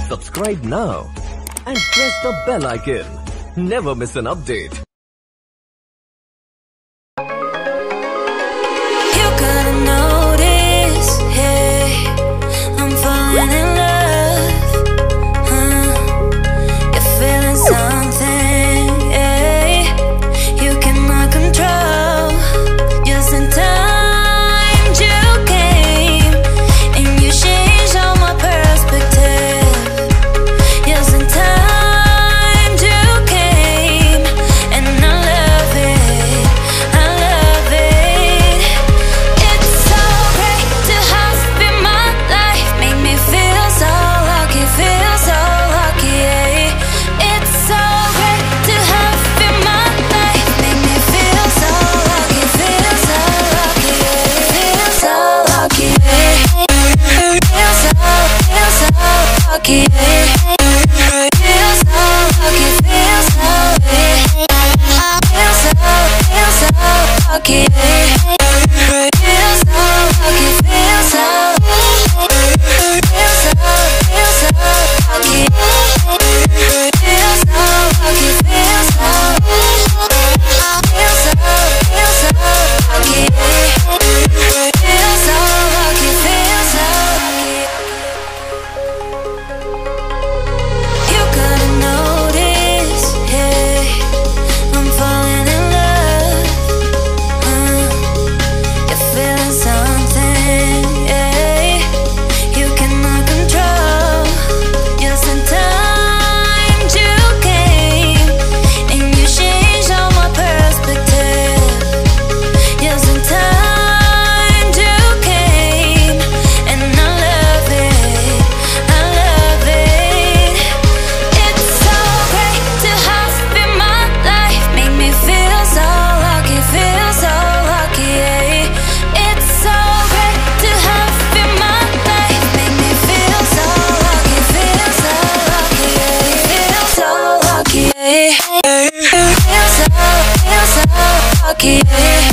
Subscribe now and press the bell icon. Never miss an update. You gotta notice, hey, I'm falling in love. You're feeling something, hey, you cannot control. Just in time you came and you changed all my perspective. Just in time you came and I love it, I love it. It's so great to have you in my life, make me feel so lucky, yeah. It's so great to have you in my life, make me feel so lucky, yeah. Feel so lucky, yeah. Feel so lucky, yeah. Feel so lucky, feel so, yeah. Feel so lucky, yeah. Feel so lucky, feel so, feel so lucky, feel so lucky, feel so, feel so lucky, feel so lucky, feel so lucky. You gotta notice, hey, I'm falling in love. You're feeling something, hey, you cannot control. Just in time you came and you changed all my perspective. Just in time you came and I love it, I love it. It's so great to have you in my life, make me feel so lucky, yeah. It's so great to have you in my life, make me feel so lucky, yeah. Feel so lucky, yeah. Feel so lucky, yeah.